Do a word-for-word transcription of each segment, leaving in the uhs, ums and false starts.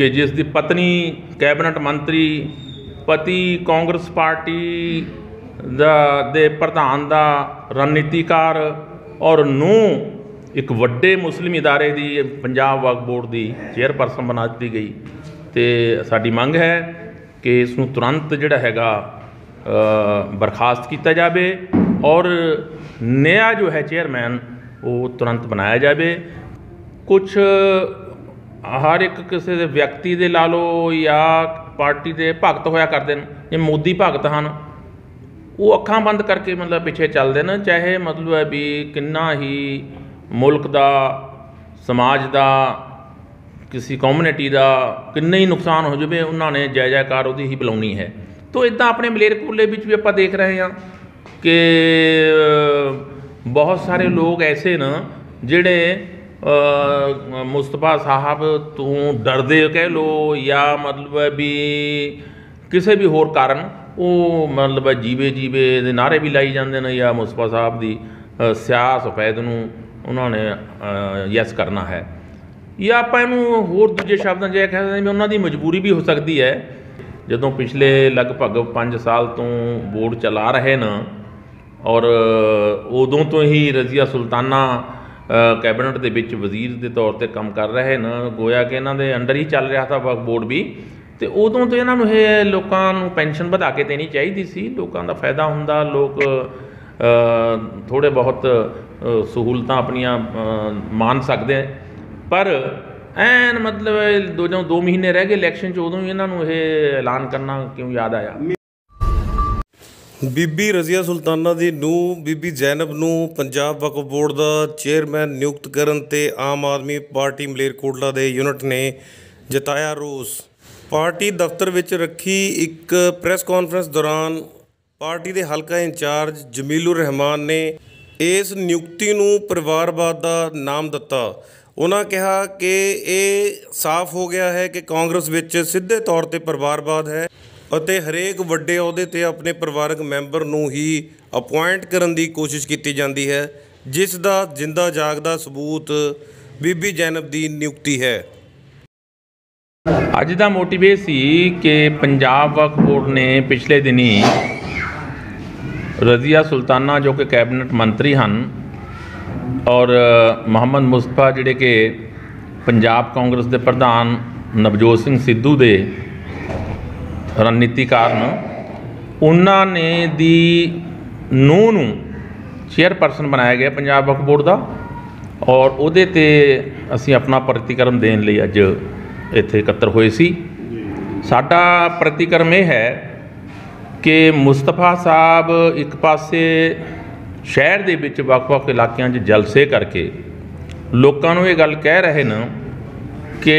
कि जिस दी पत्नी कैबिनेट मंत्री, पति कांग्रेस पार्टी दा दे प्रधान दा रणनीतिकार और नूंह एक वड्डे मुस्लिम इदारे दी पंजाब वक्फ बोर्ड की चेयरपर्सन बना दी गई। तो साडी मंग है कि इसनूं तुरंत जिहड़ा हैगा बर्खास्त किया जाए और नया जो है चेयरमैन वो तुरंत बनाया जाए। कुछ हर एक किसी दे व्यक्ति दे ला लो या पार्टी के भगत होया करते हैं, ये मोदी भगत हैं वो अखां बंद करके मतलब पिछे चलते हैं, चाहे मतलब है भी किन्ना ही मुल्क का समाज का किसी कम्यूनिटी का किन्ना ही नुकसान हो जाए उन्होंने जय जयकार वो ही बुलानी है। तो इदा अपने मलेरकोटले भी भी आप देख रहे हैं कि बहुत सारे लोग ऐसे न जिहड़े मुस्तफा साहब तू डरदे कह लो या मतलब भी किसी भी होर कारण वो मतलब जीवे जीवे दे नारे भी लाई जाते हैं या मुस्तफा साहब की स्याह सफैद नूं उन्होंने यस करना है या आप इनू होर दूजे शब्दों च कह सकते हैं उन्होंने मजबूरी भी हो सकती है। जदों पिछले लगभग पाँच साल तो बोर्ड चला रहे न और उदों तो ही रज़िया सुल्ताना कैबिनेट के विच वजीर के तौर पर काम कर रहे न, गोया कि इन्हों के अंडर ही चल रहा था वक्फ बोर्ड भी। तो उदों तो इन्हों ये लोगों पेनशन बढ़ा के देनी चाहिए सी, लोगों का फायदा होंदा, लोग थोड़े बहुत सहूलतां अपनियां मान सकते हैं। पर एन मतलब दो जो दो महीने रह गए इलैक्शन च उदों ही इन्हों ये ऐलान करना क्यों याद आया। बीबी रज़िया सुल्ताना की नूंह बीबी जैनब नूं पंजाब वक्फ बोर्ड का चेयरमैन नियुक्त करन ते आम आदमी पार्टी मलेरकोटला के यूनिट ने जताया रोस। पार्टी दफ्तर विच रखी एक प्रैस कॉन्फ्रेंस दौरान पार्टी के हलका इंचार्ज जमीलुर रहमान ने इस नियुक्ति नूं परिवारवाद का नाम दिता। उन्होंने कहा कि ये साफ हो गया है कि कांग्रेस विच सीधे तौर पर परिवारवाद है ਅਤੇ ਹਰੇਕ ਵੱਡੇ ਅਹੁਦੇ ਤੇ ਆਪਣੇ ਪਰਿਵਾਰਕ ਮੈਂਬਰ ਨੂੰ ਹੀ ਅਪੁਆਇੰਟ ਕਰਨ ਦੀ ਕੋਸ਼ਿਸ਼ ਕੀਤੀ ਜਾਂਦੀ ਹੈ, ਜਿਸ ਦਾ ਜਿੰਦਾ ਜਾਗਦਾ ਸਬੂਤ ਬੀਬੀ ਜੈਨਬ ਦੀ ਨਿਯੁਕਤੀ ਹੈ। ਅੱਜ ਦਾ ਮੋਟਿਵ ਇਹ ਸੀ ਕਿ ਪੰਜਾਬ ਵਕਫ ਬੋਰਡ ਨੇ ਪਿਛਲੇ ਦਿਨੀ रज़िया सुल्ताना जो कि कैबिनेट मंत्री हैं और मुहम्मद मुस्तफा जिहड़े कि पंजाब कांग्रेस के प्रधान नवजोत सिंह सिद्धू के रणनीतिकार न, उन्होंने दी नूंह नूं चेयरपर्सन बनाया गया पंजाब वक्फ बोर्ड का और उहदे ते असीं अपना प्रतिक्रम देने लई अज इत्थे इकट्ठे होए सी। साडा प्रतिक्रम यह है कि मुस्तफा साहब एक पासे शहर दे विच वख-वख इलाकिਆਂ 'ਚ जलसे करके लोगों को ये गल कह रहे न कि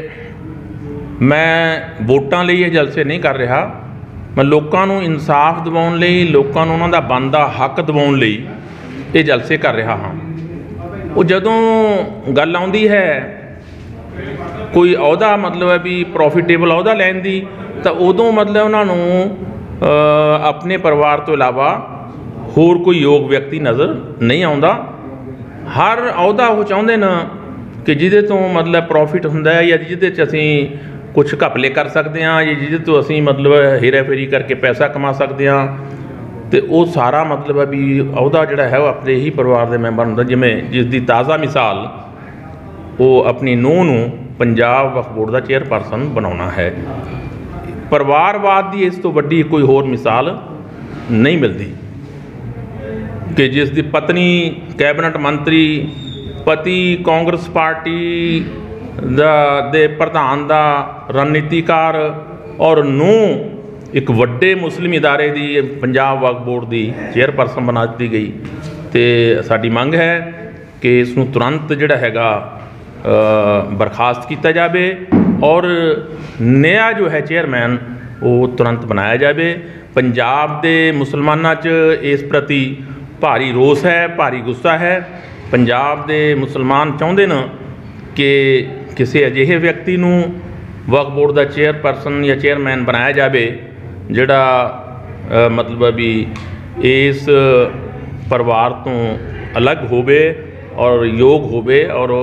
मैं वोटां लई ये जलसे नहीं कर रहा, मैं लोगों को इंसाफ दिवाउण लई लोगों को उन्हां दा बनदा हक दिवाउण लई ये जलसे कर रहा हाँ। वो जदों गल आउंदी है कोई अहुदा मतलब है भी प्रॉफिटेबल अहुदा लैण दी तो उदों मतलब उन्होंने अपने परिवार तो इलावा होर कोई योग व्यक्ति नज़र नहीं आता। हर अहुदा वो चाहते न कि जिहदे तो मतलब प्रॉफिट हुंदा है या जिहदे च असीं कुछ घपले कर सकते हैं या जिहदे तो असीं मतलब हेरा फेरी करके पैसा कमा सकते हैं, तो वो सारा मतलब है भी अहुदा जिहड़ा है वो अपने ही परिवार के मैंबर हुंदा। जिवें जिसकी ताज़ा मिसाल वो अपनी नूंह नूं पंजाब वक्फ बोर्ड का चेयरपर्सन बनाना है। परिवारवाद की इस तो वड्डी कोई होर मिसाल नहीं मिलती कि जिसकी पत्नी कैबिनेट मंत्री, पति कांग्रेस पार्टी दा दे प्रधान दा रणनीतिकार और नूंह एक वड्डे मुस्लिम इदारे की पंजाब वक्फ बोर्ड की चेयरपर्सन बना दी गई। तो साडी मंग है कि इसनूं तुरंत जिहड़ा हैगा बर्खास्त किया जाए और नया जो है चेयरमैन वो तुरंत बनाया जाए। पंजाब के मुसलमानों च इस प्रति भारी रोस है, भारी गुस्सा है। पंजाब के मुसलमान चाहते न कि किसी अजिहे व्यक्ति नूं वक्फ बोर्ड का चेयरपर्सन या चेयरमैन बनाया जाए जिहड़ा मतलब भी इस परिवार तो अलग होवे और योग होवे और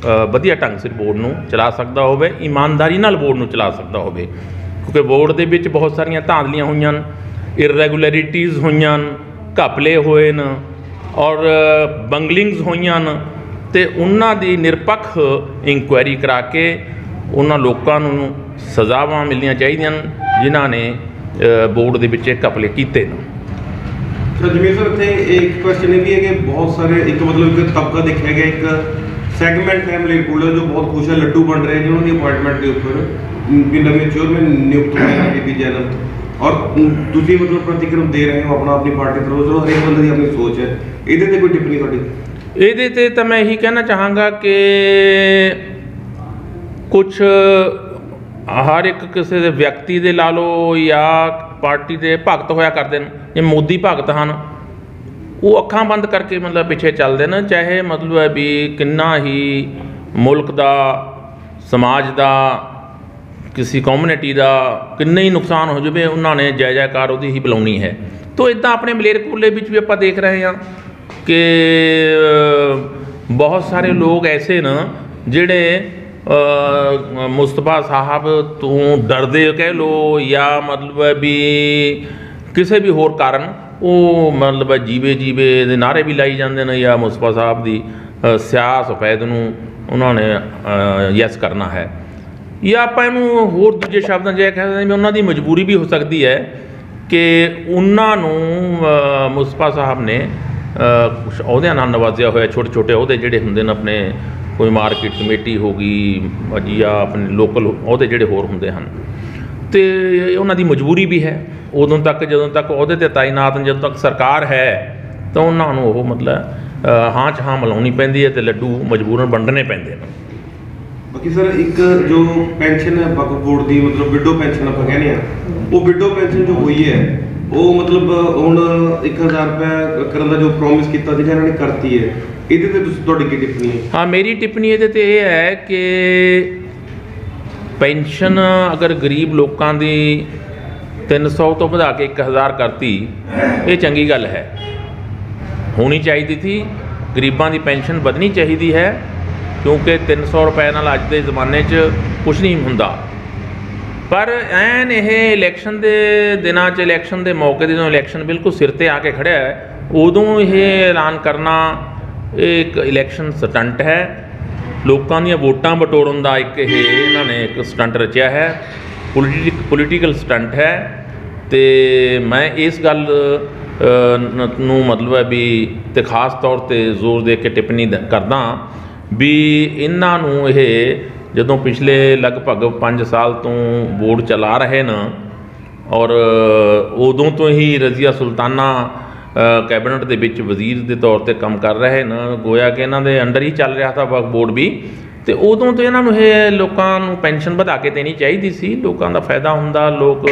ਵਧੀਆ ਢੰਗ ਸਿਰ ਬੋਰਡ ਨੂੰ ਚਲਾ ਸਕਦਾ ਹੋਵੇ, ਇਮਾਨਦਾਰੀ ਨਾਲ ਬੋਰਡ ਨੂੰ ਚਲਾ ਸਕਦਾ ਹੋਵੇ। ਕਿਉਂਕਿ ਬੋਰਡ ਦੇ ਵਿੱਚ ਬਹੁਤ ਸਾਰੀਆਂ ਧਾਂਦਲੀਆਂ ਹੋਈਆਂ ਹਨ, ਇਰੈਗੂਲੈਰਿਟੀਜ਼ ਹੋਈਆਂ ਹਨ, ਘਪਲੇ ਹੋਏ ਨੇ ਔਰ ਬੰਗਲਿੰਗਸ ਹੋਈਆਂ ਹਨ, ਅਤੇ ਉਹਨਾਂ ਦੀ ਨਿਰਪੱਖ ਇਨਕੁਆਇਰੀ ਕਰਾ ਕੇ ਉਹਨਾਂ ਲੋਕਾਂ ਨੂੰ ਸਜ਼ਾਵਾਂ ਮਿਲਣੀਆਂ ਚਾਹੀਦੀਆਂ ਹਨ ਜਿਨ੍ਹਾਂ ਨੇ ਬੋਰਡ ਦੇ ਵਿੱਚ ਇਹ ਘਪਲੇ ਕੀਤੇ ਨੇ। ਜਮੀਰ ਸਰ, ਇੱਥੇ ਇੱਕ ਕੁਐਸਚਨ ਇਹ ਵੀ ਹੈ ਕਿ ਬਹੁਤ ਸਾਰੇ ਇੱਕ ਮਤਲਬ ਇੱਕ ਤਬਕਾ ਦੇਖਿਆ ਗਿਆ, ਇੱਕ ਸੈਗਮੈਂਟ ਹੈ ਮਲੇਰਕੋਟਲਾ ਜੋ ਬਹੁਤ ਖੁਸ਼ ਹੈ, ਲੱਡੂ ਬਣ ਰਹੇ ਜਿਹਨਾਂ ਦੀ ਅਪਾਇੰਟਮੈਂਟ ਦੇ ਉੱਪਰ ਵੀ ਨਵੇਂ ਚੇਅਰਮੈਨ ਨਿਯੁਕਤ ਹੋਏ ਨੇ ਬੀਬੀ ਜੈਨਬ, ਔਰ ਤੁਸੀਂ ਮਤਲਬ ਪ੍ਰਤੀਕਰਮ ਦੇ ਰਹੇ ਹੋ ਆਪਣਾ ਆਪਣੀ ਪਾਰਟੀ ਤਰਫੋਂ, ਚਲੋ ਹਰੇਕ ਬੰਦੇ ਦੀ ਆਪਣੀ ਸੋਚ ਹੈ, ਇਹਦੇ 'ਤੇ ਕੋਈ ਟਿੱਪਣੀ ਤੁਹਾਡੀ? ਇਹਦੇ 'ਤੇ ਤਾਂ ਮੈਂ ਇਹੀ ਕਹਿਣਾ ਚਾਹਾਂਗਾ ਕਿ ਕੁਛ ਹਰ ਇੱਕ ਕਿਸੇ ਦੇ ਵਿਅਕਤੀ ਦੇ ਲਾ ਲਓ ਜਾਂ ਪਾਰਟੀ ਦੇ ਭਗਤ ਹੋਇਆ ਕਰਦੇ ਨੇ, ਜੇ ਮੋਦੀ ਭਗਤ ਹਨ ਉਹ ਅੱਖਾਂ ਬੰਦ ਕਰਕੇ ਮਤਲਬ ਪਿੱਛੇ ਚੱਲਦੇ ਨੇ, ਚਾਹੇ ਮਤਲਬ ਹੈ ਵੀ ਕਿੰਨਾ ਹੀ ਮੁਲਕ ਦਾ, ਸਮਾਜ ਦਾ, ਕਿਸੇ ਕਮਿਊਨਿਟੀ ਦਾ ਕਿੰਨਾ ਹੀ ਨੁਕਸਾਨ ਹੋ ਜਾਵੇ, ਉਹਨਾਂ ਨੇ ਜੈ ਜੈਕਾਰ ਉਹਦੀ ਹੀ ਬੁਲਾਉਣੀ ਹੈ। ਤੋ ਇੱਦਾਂ ਆਪਣੇ ਮਲੇਰਕੋਟਲੇ ਵਿੱਚ ਵੀ ਆਪਾਂ ਦੇਖ ਰਹੇ ਹਾਂ ਕਿ ਬਹੁਤ ਸਾਰੇ ਲੋਕ ਐਸੇ ਨੇ ਜਿਹੜੇ ਮੁਸਤਫਾ ਸਾਹਿਬ ਤੋਂ ਡਰਦੇ ਕਹਿ ਲਓ ਜਾਂ ਮਤਲਬ ਵੀ ਕਿਸੇ ਵੀ ਹੋਰ ਕਾਰਨ ਉਹ ਮਤਲਬ ਜੀਵੇ ਜੀਵੇ ਦੇ ਨਾਅਰੇ ਵੀ ਲਾਈ ਜਾਂਦੇ ਨੇ, ਜਾਂ ਮੁਸਤਫਾ ਸਾਹਿਬ ਦੀ ਸਿਆਹ ਸਫੈਦ ਨੂੰ ਉਹਨਾਂ ਨੇ ਯੈਸ ਕਰਨਾ ਹੈ, ਜਾਂ ਆਪਾਂ ਇਹਨੂੰ ਹੋਰ ਦੂਜੇ ਸ਼ਬਦਾਂ 'ਚ ਇਹ ਕਹਿ ਸਕਦੇ ਵੀ ਉਹਨਾਂ ਦੀ ਮਜਬੂਰੀ ਵੀ ਹੋ ਸਕਦੀ ਹੈ ਕਿ ਉਹਨਾਂ ਨੂੰ ਮੁਸਤਫਾ ਸਾਹਿਬ ਨੇ ਕੁਛ ਅਹੁਦਿਆਂ ਨਾਲ ਨਵਾਜ਼ਿਆ ਹੋਇਆ, ਛੋਟੇ ਛੋਟੇ ਅਹੁਦੇ ਜਿਹੜੇ ਹੁੰਦੇ ਨੇ ਆਪਣੇ, ਕੋਈ ਮਾਰਕੀਟ ਕਮੇਟੀ ਹੋ ਗਈ ਜਾਂ ਆਪਣੇ ਲੋਕਲ ਅਹੁਦੇ ਜਿਹੜੇ ਹੋਰ ਹੁੰਦੇ ਹਨ, ਅਤੇ ਉਹਨਾਂ ਦੀ ਮਜਬੂਰੀ ਵੀ ਹੈ। ਉਦੋਂ ਤੱਕ ਜਦੋਂ ਤੱਕ ਅਹੁਦੇ 'ਤੇ ਤਾਇਨਾਤ, ਜਦੋਂ ਤੱਕ ਸਰਕਾਰ ਹੈ ਤਾਂ ਉਹਨਾਂ ਨੂੰ ਉਹ ਮਤਲਬ ਹਾਂ 'ਚ ਹਾਂ ਮਿਲਾਉਣੀ ਪੈਂਦੀ ਹੈ ਅਤੇ ਲੱਡੂ ਮਜਬੂਰਨ ਵੰਡਣੇ ਪੈਂਦੇ ਨੇ। ਬਾਕੀ ਸਰ ਇੱਕ ਜੋ ਪੈਨਸ਼ਨ ਹੈ ਵਕਫ ਬੋਰਡ ਦੀ, ਮਤਲਬ ਵਿਡੋ ਪੈਨਸ਼ਨ ਆਪਾਂ ਕਹਿੰਦੇ ਹਾਂ, ਉਹ ਵਿਡੋ ਪੈਨਸ਼ਨ ਜੋ ਹੋਈ ਹੈ ਉਹ ਮਤਲਬ ਹੁਣ ਇੱਕ ਹਜ਼ਾਰ ਰੁਪਏ ਕਰਨ ਦਾ ਜੋ ਪ੍ਰੋਮਿਸ ਕੀਤਾ ਸੀਗਾ ਇਹਨਾਂ ਨੇ ਕਰਤੀ ਹੈ, ਇਹਦੇ 'ਤੇ ਤੁਸੀਂ ਤੁਹਾਡੀ ਕੀ ਟਿੱਪਣੀ ਹੈ? ਹਾਂ, ਮੇਰੀ ਟਿੱਪਣੀ ਇਹਦੇ 'ਤੇ ਇਹ ਹੈ ਕਿ ਪੈਨਸ਼ਨ ਅਗਰ ਗਰੀਬ ਲੋਕਾਂ ਦੀ ਤਿੰਨ ਸੌ ਤੋਂ ਵਧਾ ਕੇ ਇੱਕ ਹਜ਼ਾਰ ਕਰਤੀ, ਇਹ ਚੰਗੀ ਗੱਲ ਹੈ, ਹੋਣੀ ਚਾਹੀਦੀ ਸੀ। ਗਰੀਬਾਂ ਦੀ ਪੈਨਸ਼ਨ ਵਧਣੀ ਚਾਹੀਦੀ ਹੈ ਕਿਉਂਕਿ ਤਿੰਨ ਸੌ ਰੁਪਏ ਨਾਲ ਅੱਜ ਦੇ ਜ਼ਮਾਨੇ 'ਚ ਕੁਛ ਨਹੀਂ ਹੁੰਦਾ। ਪਰ ਐਨ ਇਹ ਇਲੈਕਸ਼ਨ ਦੇ ਦਿਨਾਂ 'ਚ, ਇਲੈਕਸ਼ਨ ਦੇ ਮੌਕੇ 'ਤੇ ਜਦੋਂ ਇਲੈਕਸ਼ਨ ਬਿਲਕੁਲ ਸਿਰ 'ਤੇ ਆ ਕੇ ਖੜ੍ਹਿਆ ਹੈ, ਉਦੋਂ ਇਹ ਐਲਾਨ ਕਰਨਾ ਇਹ ਇੱਕ ਇਲੈਕਸ਼ਨ ਸਟੰਟ ਹੈ, ਲੋਕਾਂ ਦੀਆਂ ਵੋਟਾਂ ਬਟੋਰਨ ਦਾ ਇੱਕ ਇਹ ਇਹਨਾਂ ਨੇ ਇੱਕ ਸਟੰਟ ਰਚਿਆ ਹੈ, ਪੋਲੀਟਿਕ ਪੋਲੀਟੀਕਲ ਸਟੰਟ ਹੈ। ਅਤੇ ਮੈਂ ਇਸ ਗੱਲ ਨੂੰ ਮਤਲਬ ਹੈ ਵੀ ਅਤੇ ਖ਼ਾਸ ਤੌਰ 'ਤੇ ਜ਼ੋਰ ਦੇ ਕੇ ਟਿੱਪਣੀ ਕਰਦਾ ਵੀ ਇਹਨਾਂ ਨੂੰ ਇਹ ਜਦੋਂ ਪਿਛਲੇ ਲਗਭਗ ਪੰਜ ਸਾਲ ਤੋਂ ਬੋਰਡ ਚਲਾ ਰਹੇ ਨੇ ਔਰ ਉਦੋਂ ਤੋਂ ਹੀ ਰਜ਼ੀਆ ਸੁਲਤਾਨਾ ਕੈਬਨਿਟ ਦੇ ਵਿੱਚ ਵਜ਼ੀਰ ਦੇ ਤੌਰ 'ਤੇ ਕੰਮ ਕਰ ਰਹੇ ਨੇ, ਗੋਇਆ ਕਿ ਇਹਨਾਂ ਦੇ ਅੰਡਰ ਹੀ ਚੱਲ ਰਿਹਾ था ਵਕਫ ਬੋਰਡ ਵੀ, ਅਤੇ ਉਦੋਂ ਤੋਂ ਇਹਨਾਂ ਨੂੰ ਇਹ ਲੋਕਾਂ ਨੂੰ ਪੈਨਸ਼ਨ ਵਧਾ ਕੇ ਦੇਣੀ ਚਾਹੀਦੀ ਸੀ, ਲੋਕਾਂ ਦਾ ਫਾਇਦਾ ਹੁੰਦਾ, ਲੋਕ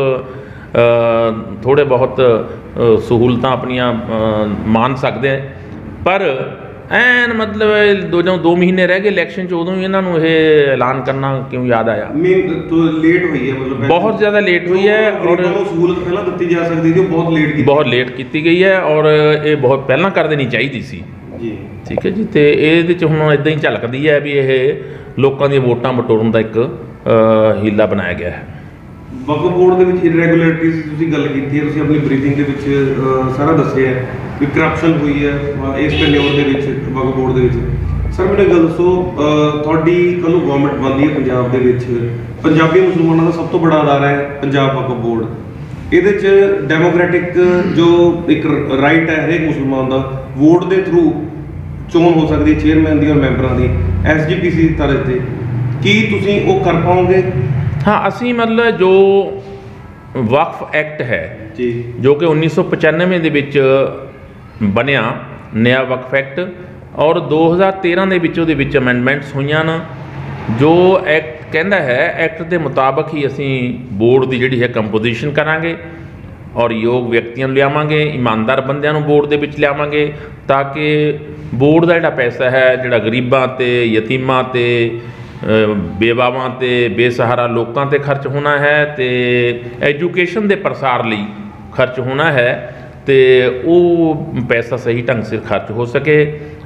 ਥੋੜ੍ਹੇ ਬਹੁਤ ਸਹੂਲਤਾਂ ਆਪਣੀਆਂ ਮਾਣ ਸਕਦੇ। ਪਰ ਐਨ ਮਤਲਬ ਦੋ ਜਦੋਂ ਦੋ ਮਹੀਨੇ ਰਹਿ ਗਏ ਇਲੈਕਸ਼ਨ 'ਚ, ਉਦੋਂ ਹੀ ਇਹਨਾਂ ਨੂੰ ਇਹ ਐਲਾਨ ਕਰਨਾ ਕਿਉਂ ਯਾਦ ਆਇਆ? ਲੇਟ ਹੋਈ ਹੈ, ਮਤਲਬ ਬਹੁਤ ਜ਼ਿਆਦਾ ਲੇਟ ਹੋਈ ਹੈ, ਔਰ ਸਹੂਲਤ ਪਹਿਲਾਂ ਦਿੱਤੀ ਜਾ ਸਕਦੀ ਸੀ, ਬਹੁਤ ਲੇਟ ਕੀਤੀ ਬਹੁਤ ਲੇਟ ਕੀਤੀ ਗਈ ਹੈ, ਔਰ ਇਹ ਬਹੁਤ ਪਹਿਲਾਂ ਕਰ ਦੇਣੀ ਚਾਹੀਦੀ ਸੀ ਜੀ। ਠੀਕ ਹੈ ਜੀ। ਅਤੇ ਇਹਦੇ 'ਚ ਹੁਣ ਇੱਦਾਂ ਹੀ ਝਲਕਦੀ ਹੈ ਵੀ ਇਹ ਲੋਕਾਂ ਦੀਆਂ ਵੋਟਾਂ ਬਟੋਰਨ ਦਾ ਇੱਕ ਹੀਲਾ ਬਣਾਇਆ ਗਿਆ ਹੈ। ਵਕਫ ਬੋਰਡ ਦੇ ਵਿੱਚ ਇਰੈਗੂਲੈਰਿਟੀਜ਼ ਦੀ ਤੁਸੀਂ ਗੱਲ ਕੀਤੀ ਹੈ, ਤੁਸੀਂ ਆਪਣੀ ਬਰੀਫਿੰਗ ਦੇ ਵਿੱਚ ਸਾਰਾ ਦੱਸਿਆ ਵੀ ਕਰਪਸ਼ਨ ਹੋਈ ਹੈ ਇਸ ਟੈਨਿਓਰ ਦੇ ਵਿੱਚ ਵਕਫ ਬੋਰਡ ਦੇ ਵਿੱਚ। ਸਰ ਮੈਨੂੰ ਗੱਲ ਦੱਸੋ, ਤੁਹਾਡੀ ਕੱਲ੍ਹ ਨੂੰ ਗਵਰਨਮੈਂਟ ਬਣਦੀ ਹੈ ਪੰਜਾਬ ਦੇ ਵਿੱਚ, ਪੰਜਾਬੀ ਮੁਸਲਮਾਨਾਂ ਦਾ ਸਭ ਤੋਂ ਬੜਾ ਅਦਾਰਾ ਹੈ ਪੰਜਾਬ ਵਕਫ ਬੋਰਡ, ਇਹਦੇ 'ਚ ਡੈਮੋਕ੍ਰੈਟਿਕ ਜੋ ਇੱਕ ਰਾਈਟ ਹੈ ਹਰੇਕ ਮੁਸਲਮਾਨ ਦਾ, ਵੋਟ ਦੇ ਥਰੂ ਚੋਣ ਹੋ ਸਕਦੀ ਚੇਅਰਮੈਨ ਦੀ ਔਰ ਮੈਂਬਰਾਂ ਦੀ ਐਸ ਜੀ ਪੀ ਸੀ ਦੀ ਤਰ੍ਹਾਂ 'ਤੇ, ਕੀ ਤੁਸੀਂ ਉਹ ਕਰ ਪਾਓਗੇ? ਹਾਂ, ਅਸੀਂ ਮਤਲਬ ਜੋ ਵਕਫ ਐਕਟ ਹੈ ਜੀ, ਜੋ ਕਿ ਉੱਨੀ ਸੌ ਪਚਾਨਵੇਂ ਦੇ ਵਿੱਚ ਬਣਿਆ ਨया ਵਕਫ ਐਕਟ, ਔਰ ਦੋ ਹਜ਼ਾਰ ਤੇਰ੍ਹਾਂ ਦੇ ਵਿੱਚ ਉਹਦੇ ਵਿੱਚ ਅਮੈਂਡਮੈਂਟਸ ਹੋਈਆਂ ਨੇ, ਜੋ ਐਕਟ ਕਹਿੰਦਾ ਹੈ ਐਕਟ ਦੇ ਮੁਤਾਬਕ ਹੀ ਅਸੀਂ ਬੋਰਡ ਦੀ ਜਿਹੜੀ ਹੈ ਕੰਪੋਜੀਸ਼ਨ ਕਰਾਂਗੇ ਔਰ ਯੋਗ ਵਿਅਕਤੀਆਂ ਨੂੰ ਲਿਆਵਾਂਗੇ, ਇਮਾਨਦਾਰ ਬੰਦਿਆਂ ਨੂੰ ਬੋਰਡ ਦੇ ਵਿੱਚ ਲਿਆਵਾਂਗੇ, ਤਾਂ ਕਿ ਬੋਰਡ ਦਾ ਜਿਹੜਾ ਪੈਸਾ ਹੈ ਜਿਹੜਾ ਗਰੀਬਾਂ 'ਤੇ, ਯਤੀਮਾਂ 'ਤੇ, ਬੇਵਾਵਾਂ 'ਤੇ, ਬੇਸਹਾਰਾ ਲੋਕਾਂ 'ਤੇ ਖਰਚ ਹੋਣਾ ਹੈ, ਅਤੇ ਐਜੂਕੇਸ਼ਨ ਦੇ ਪ੍ਰਸਾਰ ਲਈ ਖਰਚ ਹੋਣਾ ਹੈ, ਅਤੇ ਉਹ ਪੈਸਾ ਸਹੀ ਢੰਗ ਸਿਰ ਖਰਚ ਹੋ ਸਕੇ।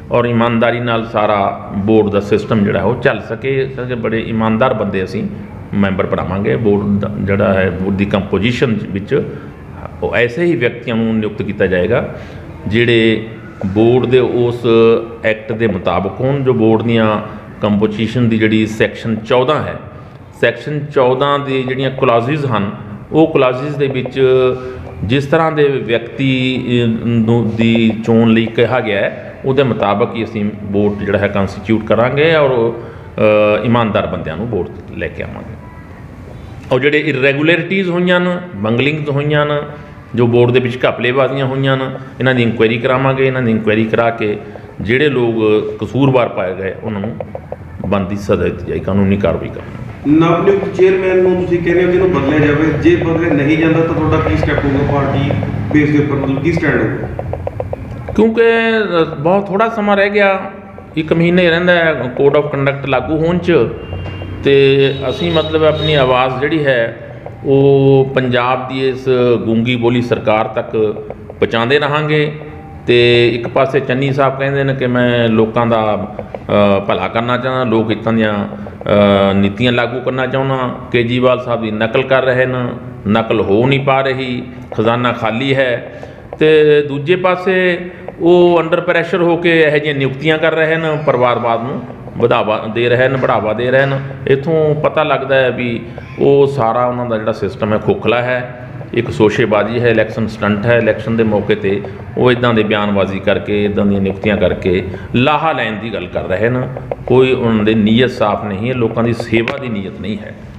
ਔਰ ਇਮਾਨਦਾਰੀ ਨਾਲ ਸਾਰਾ ਬੋਰਡ ਦਾ ਸਿਸਟਮ ਜਿਹੜਾ ਉਹ ਚੱਲ ਸਕੇ। ਕਿਉਂਕਿ ਬੜੇ ਇਮਾਨਦਾਰ ਬੰਦੇ ਅਸੀਂ ਮੈਂਬਰ ਬਣਾਵਾਂਗੇ। ਬੋਰਡ ਦਾ ਜਿਹੜਾ ਹੈ ਬੋਰਡ ਦੀ ਕੰਪੋਜੀਸ਼ਨ ਵਿੱਚ ਉਹ ਐਸੇ ਹੀ ਵਿਅਕਤੀਆਂ ਨੂੰ ਨਿਯੁਕਤ ਕੀਤਾ ਜਾਏਗਾ ਜਿਹੜੇ ਬੋਰਡ ਦੇ ਉਸ ਐਕਟ ਦੇ ਮੁਤਾਬਕ ਹੋਣ ਜੋ ਬੋਰਡ ਦੀਆਂ ਕੰਪੋਜੀਸ਼ਨ ਦੀ ਜਿਹੜੀ ਸੈਕਸ਼ਨ ਚੌਦਾਂ ਹੈ, ਸੈਕਸ਼ਨ ਚੌਦਾਂ ਦੀ ਜਿਹੜੀਆਂ ਕਲਾਸਿਸ ਹਨ ਉਹ ਕਲਾਸਿਸ ਦੇ ਵਿੱਚ ਜਿਸ ਤਰ੍ਹਾਂ ਦੇ ਵਿਅਕਤੀ ਨੂੰ ਦੀ ਚੋਣ ਲਈ ਕਿਹਾ ਗਿਆ ਹੈ ਉਹਦੇ ਮੁਤਾਬਕ ਹੀ ਅਸੀਂ ਬੋਰਡ ਜਿਹੜਾ ਹੈ ਕੰਸਟੀਟਿਊਟ ਕਰਾਂਗੇ ਔਰ ਇਮਾਨਦਾਰ ਬੰਦਿਆਂ ਨੂੰ ਬੋਰਡ ਲੈ ਕੇ ਆਵਾਂਗੇ। ਔਰ ਜਿਹੜੇ ਇਰੈਗੂਲਰਿਟੀਜ਼ ਹੋਈਆਂ ਨੇ, ਬੰਗਲਿੰਗਸ ਹੋਈਆਂ ਨੇ, ਜੋ ਬੋਰਡ ਦੇ ਵਿੱਚ ਘਪਲੇਬਾਜ਼ੀਆਂ ਹੋਈਆਂ ਨੇ, ਇਹਨਾਂ ਦੀ ਇਨਕੁਆਇਰੀ ਕਰਾਵਾਂਗੇ। ਇਹਨਾਂ ਦੀ ਇਨਕੁਆਇਰੀ ਕਰਾ ਕੇ ਜਿਹੜੇ ਲੋਕ ਕਸੂਰਵਾਰ ਪਾਏ ਗਏ ਉਹਨਾਂ ਨੂੰ ਬਣਦੀ ਸਜ਼ਾ ਦਿੱਤੀ ਜਾਏ, ਕਾਨੂੰਨੀ ਕਾਰਵਾਈ ਕਰਾਂਗੇ। ਨਵ ਨਿਯੁਕਤ ਚੇਅਰਮੈਨ ਨੂੰ ਤੁਸੀਂ ਕਹਿੰਦੇ ਹੋ ਕਿ ਇਹਨੂੰ ਬਦਲਿਆ ਜਾਵੇ, ਜੇ ਬਦਲੇ ਨਹੀਂ ਜਾਂਦਾ ਤਾਂ ਤੁਹਾਡਾ ਕੀ ਸਟੈਪ ਹੋਊਗਾ? ਪਾਰਟੀ ਬੇਸ ਦੇ ਉੱਪਰ ਮਤਲਬ ਕੀ ਸਟੈਂਡ ਹੋਊਗਾ? ਕਿਉਂਕਿ ਬਹੁਤ ਥੋੜ੍ਹਾ ਸਮਾਂ ਰਹਿ ਗਿਆ, ਇੱਕ ਮਹੀਨੇ ਰਹਿੰਦਾ ਕੋਡ ਆਫ ਕੰਡਕਟ ਲਾਗੂ ਹੋਣ 'ਚ, ਅਤੇ ਅਸੀਂ ਮਤਲਬ ਆਪਣੀ ਆਵਾਜ਼ ਜਿਹੜੀ ਹੈ ਉਹ ਪੰਜਾਬ ਦੀ ਇਸ ਗੂੰਗੀ ਬੋਲੀ ਸਰਕਾਰ ਤੱਕ ਪਹੁੰਚਾਉਂਦੇ ਰਹਾਂਗੇ। ਅਤੇ ਇੱਕ ਪਾਸੇ ਚੰਨੀ ਸਾਹਿਬ ਕਹਿੰਦੇ ਨੇ ਕਿ ਮੈਂ ਲੋਕਾਂ ਦਾ ਭਲਾ ਕਰਨਾ ਚਾਹੁੰਦਾ, ਲੋਕ ਹਿੱਤਾਂ ਦੀਆਂ ਨੀਤੀਆਂ ਲਾਗੂ ਕਰਨਾ ਚਾਹੁੰਦਾ। ਕੇਜਰੀਵਾਲ ਸਾਹਿਬ ਦੀ ਨਕਲ ਕਰ ਰਹੇ ਨੇ, ਨਕਲ ਹੋ ਨਹੀਂ ਪਾ ਰਹੀ, ਖਜ਼ਾਨਾ ਖਾਲੀ ਹੈ। ਅਤੇ ਦੂਜੇ ਪਾਸੇ ਉਹ ਅੰਡਰ ਪ੍ਰੈਸ਼ਰ ਹੋ ਕੇ ਇਹੋ ਜਿਹੀਆਂ ਨਿਯੁਕਤੀਆਂ ਕਰ ਰਹੇ ਨੇ, ਪਰਿਵਾਰਵਾਦ ਨੂੰ ਵਧਾਵਾ ਦੇ ਰਹੇ ਨੇ, ਬੜਾਵਾ ਦੇ ਰਹੇ ਨੇ। ਇੱਥੋਂ ਪਤਾ ਲੱਗਦਾ ਹੈ ਵੀ ਉਹ ਸਾਰਾ ਉਹਨਾਂ ਦਾ ਜਿਹੜਾ ਸਿਸਟਮ ਹੈ ਖੋਖਲਾ ਹੈ, ਇੱਕ ਸੋਸ਼ੇਬਾਜ਼ੀ ਹੈ, ਇਲੈਕਸ਼ਨ ਸਟੰਟ ਹੈ। ਇਲੈਕਸ਼ਨ ਦੇ ਮੌਕੇ 'ਤੇ ਉਹ ਇੱਦਾਂ ਦੇ ਬਿਆਨਬਾਜ਼ੀ ਕਰਕੇ, ਇੱਦਾਂ ਦੀਆਂ ਨਿਯੁਕਤੀਆਂ ਕਰਕੇ ਲਾਹਾ ਲੈਣ ਦੀ ਗੱਲ ਕਰ ਰਹੇ ਨੇ। ਕੋਈ ਉਹਨਾਂ ਦੀ ਨੀਅਤ ਸਾਫ਼ ਨਹੀਂ ਹੈ, ਲੋਕਾਂ ਦੀ ਸੇਵਾ ਦੀ ਨੀਅਤ ਨਹੀਂ ਹੈ।